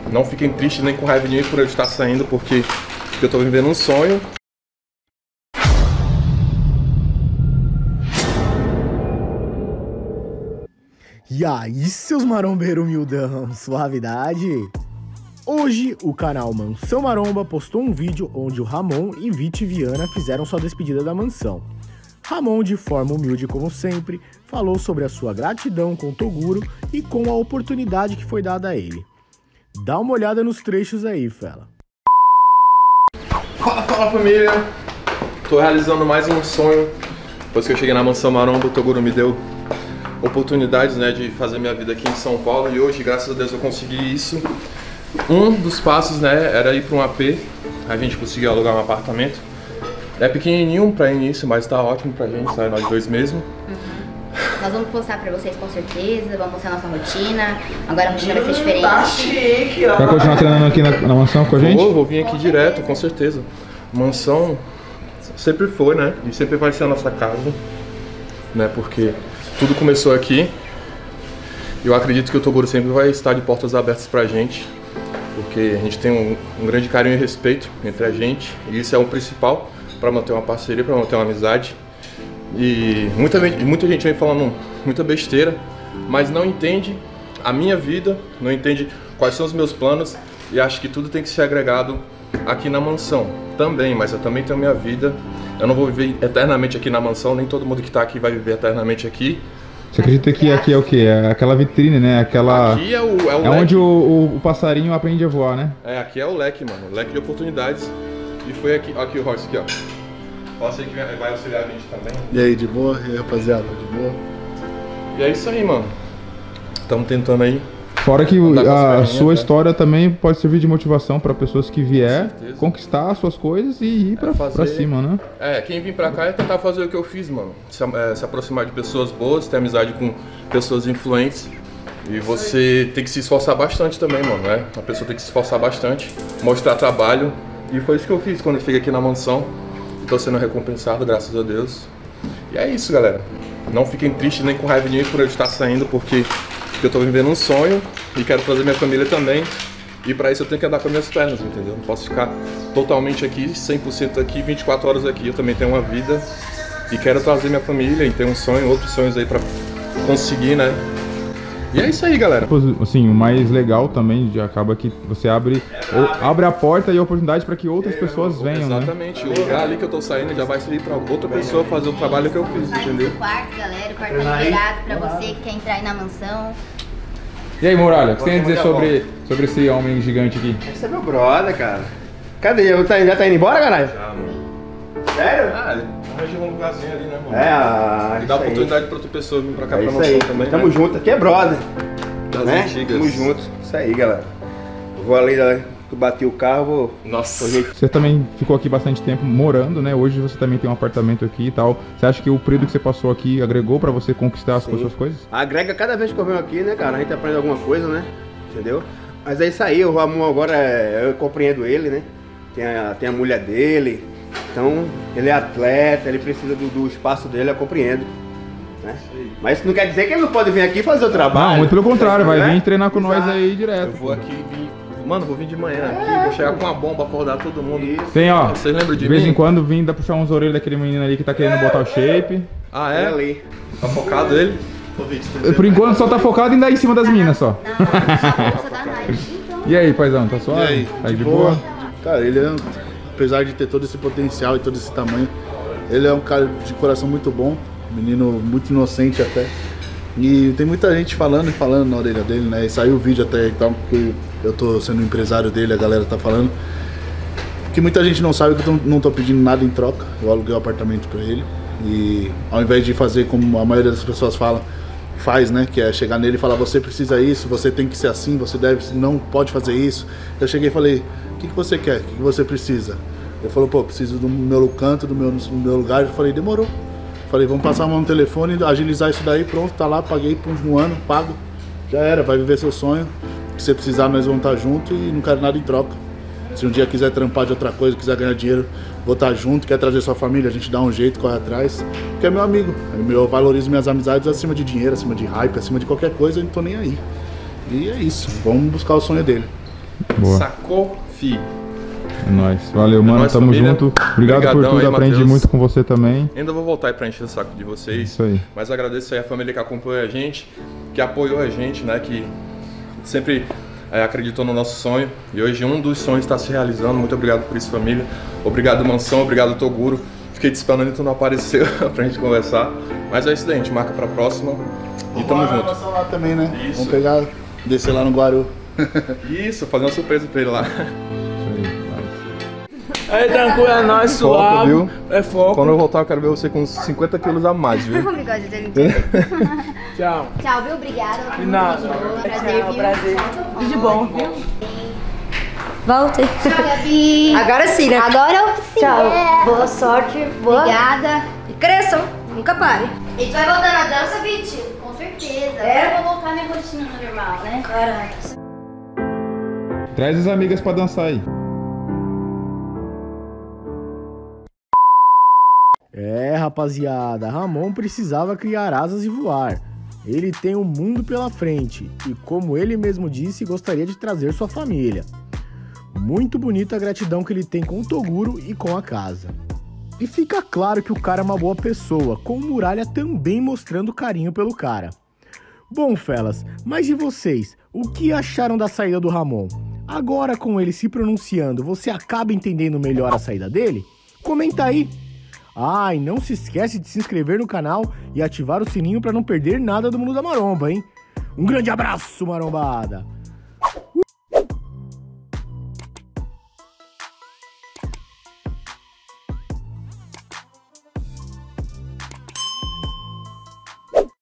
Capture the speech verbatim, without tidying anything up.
Não fiquem tristes nem com raiva de mim por eu estar saindo, porque eu tô vivendo um sonho. E aí, seus marombeiros humildão, suavidade? Hoje, o canal Mansão Maromba postou um vídeo onde o Ramon e Viti Viana fizeram sua despedida da mansão. Ramon, de forma humilde como sempre, falou sobre a sua gratidão com o Toguro e com a oportunidade que foi dada a ele. Dá uma olhada nos trechos aí, fela. Fala, fala família! Tô realizando mais um sonho. Depois que eu cheguei na Mansão Maromba, o Toguro me deu oportunidades, né, de fazer minha vida aqui em São Paulo. E hoje, graças a Deus, eu consegui isso. Um dos passos, né, era ir para um A P. A gente conseguiu alugar um apartamento. É pequenininho para início, mas tá ótimo pra gente, sai nós dois mesmo. Uhum. Nós vamos postar pra vocês com certeza, vamos mostrar nossa rotina. Agora a rotina vai ser diferente. Tá chique, ó. Vai continuar treinando aqui na, na mansão com a gente? Vou, vou vir aqui com direto, certeza. Com certeza. Mansão sempre foi, né? E sempre vai ser a nossa casa, né? Porque tudo começou aqui. Eu acredito que o Toguro sempre vai estar de portas abertas pra gente, porque a gente tem um, um grande carinho e respeito entre a gente, e isso é o principal para manter uma parceria, para manter uma amizade. E muita, muita gente vem falando muita besteira, mas não entende a minha vida, não entende quais são os meus planos, e acho que tudo tem que ser agregado aqui na mansão também, mas eu também tenho minha vida. Eu não vou viver eternamente aqui na mansão, nem todo mundo que está aqui vai viver eternamente aqui. Você acredita que aqui é o quê? É aquela vitrine, né? Aquela... Aqui é o, é o é onde o, o, o passarinho aprende a voar, né? É, aqui é o leque, mano, o leque de oportunidades. E foi aqui, aqui o Royce, aqui, ó. Royce que vai auxiliar a gente também. E aí, de boa? E aí, rapaziada, de boa? E é isso aí, mano. Estamos tentando aí. Fora que a sua história também pode servir de motivação para pessoas que vier conquistar as suas coisas e ir pra, é fazer... pra cima, né? É, quem vir pra cá é tentar fazer o que eu fiz, mano. Se, é, se aproximar de pessoas boas, ter amizade com pessoas influentes. E você tem que se esforçar bastante também, mano, né? A pessoa tem que se esforçar bastante, mostrar trabalho. E foi isso que eu fiz quando eu cheguei aqui na mansão. Estou sendo recompensado, graças a Deus. E é isso, galera. Não fiquem tristes nem com raiva de mim por eu estar saindo, porque eu estou vivendo um sonho e quero trazer minha família também. E para isso eu tenho que andar com as minhas pernas, entendeu? Não posso ficar totalmente aqui, cem por cento aqui, vinte e quatro horas aqui. Eu também tenho uma vida e quero trazer minha família e ter um sonho, outros sonhos aí para conseguir, né? E é isso aí, galera. Assim, o mais legal também de acaba que você abre, abre a porta e a oportunidade para que outras pessoas venham, exatamente, né? O lugar ali que eu tô saindo já vai servir para outra pessoa fazer o trabalho que eu fiz, entendeu? O quarto, galera, o quarto tá liberado para você que quer entrar aí na mansão. E aí, Muralha, o que você tem a dizer sobre, sobre esse homem gigante aqui? Esse é meu brother, cara. Cadê? Já tá, já tá indo embora, caralho? Já, mano. Sério? Ah, arranjou um lugarzinho ali, né, mano? É, a... E dá oportunidade pra outra pessoa vir pra cá, é pra isso mansão aí. também, Tamo né? junto, aqui é brother. Das né? antigas. Tamo junto. Isso aí, galera. Eu vou ali, que eu bati o carro, vou... Nossa. Você também ficou aqui bastante tempo morando, né? Hoje você também tem um apartamento aqui e tal. Você acha que o período que você passou aqui agregou pra você conquistar as suas coisas? Agrega cada vez que eu venho aqui, né, cara? A gente aprende alguma coisa, né? Entendeu? Mas é isso aí, o Ramon agora, é, eu compreendo ele, né? Tem a, tem a mulher dele, então ele é atleta, ele precisa do, do espaço dele, eu compreendo. Né? Mas isso não quer dizer que ele não pode vir aqui fazer o trabalho. Não, muito pelo contrário, vai né? vir treinar com Exato. nós aí direto. Eu vou aqui vir... Mano, vou vir de manhã aqui, vou chegar com uma bomba, acordar todo mundo. Isso. Tem, ó, vocês lembram de, de vez mim? em quando vim dar puxar uns orelhos daquele menino ali que tá querendo botar o shape. Ah, é? É ali. Tá focado ele? Por enquanto só tá focado em dar em cima das minas só. Não, não, só dá mais. Então... E aí, paizão, tá suave? E aí, Tá de, de boa? boa? Cara, ele é, apesar de ter todo esse potencial e todo esse tamanho, ele é um cara de coração muito bom, menino muito inocente até. E tem muita gente falando e falando na orelha dele, né? E saiu o vídeo até e tal, porque eu tô sendo empresário dele, a galera tá falando. Que muita gente não sabe que eu não tô pedindo nada em troca. Eu aluguei o apartamento pra ele. E ao invés de fazer como a maioria das pessoas fala, faz, né? Que é chegar nele e falar, você precisa isso, você tem que ser assim, você deve, não pode fazer isso. Eu cheguei e falei, o que, que você quer? O que, que você precisa? Ele falou, pô, preciso do meu canto, do meu, do meu lugar. Eu falei, demorou. Falei, vamos passar a mão no telefone, agilizar isso daí, pronto, tá lá, paguei por um ano, pago. Já era, vai viver seu sonho. Se você precisar, nós vamos estar junto e não quero nada em troca. Se um dia quiser trampar de outra coisa, quiser ganhar dinheiro, vou estar junto, quer trazer sua família, a gente dá um jeito, corre atrás. Porque é meu amigo, eu valorizo minhas amizades acima de dinheiro, acima de hype, acima de qualquer coisa, eu não tô nem aí. E é isso, vamos buscar o sonho dele. Boa. Sacou, fi? É nóis. Valeu, mano. É nóis, Tamo família. junto. Obrigado Obrigadão por tudo. aí, Aprendi Matheus. muito com você também. Ainda vou voltar aí pra encher o saco de vocês. Isso aí. Mas agradeço aí a família que acompanhou a gente, que apoiou a gente, né? Que sempre é, acreditou no nosso sonho. E hoje um dos sonhos está se realizando. Muito obrigado por isso, família. Obrigado, Mansão. Obrigado, Toguro. Fiquei te esperando e tu não apareceu pra gente conversar. Mas é isso daí, a gente marca pra próxima. E tamo Vamos junto. lá também, né? Isso. Vamos pegar, descer lá no Guaru. Isso, fazer uma surpresa pra ele lá. Isso aí. Aí, tranquilo, é nóis, Foco, suave. viu? É foco. Quando eu voltar, eu quero ver você com uns cinquenta quilos a mais, viu? O bigode dele. Tchau. Tchau, viu? Obrigada. De nada. Prazer, viu? Prazer. Tudo de bom, viu? Voltei. Tchau, Gabi. Agora sim, né? Agora eu sim. Tchau. É. Boa sorte. Boa. Obrigada. E cresçam. Nunca pare. E tu vai voltar na dança, Viti? Com certeza. É? Agora eu vou voltar à minha rotina normal, né? Caraca. Traz as amigas pra dançar aí. É, rapaziada, Ramon precisava criar asas e voar. Ele tem um mundo pela frente e, como ele mesmo disse, gostaria de trazer sua família. Muito bonita a gratidão que ele tem com o Toguro e com a casa. E fica claro que o cara é uma boa pessoa, com o Muralha também mostrando carinho pelo cara. Bom, felas, mas e vocês? O que acharam da saída do Ramon? Agora, com ele se pronunciando, você acaba entendendo melhor a saída dele? Comenta aí! Ah, e não se esquece de se inscrever no canal e ativar o sininho para não perder nada do Mundo da Maromba, hein? Um grande abraço, marombada!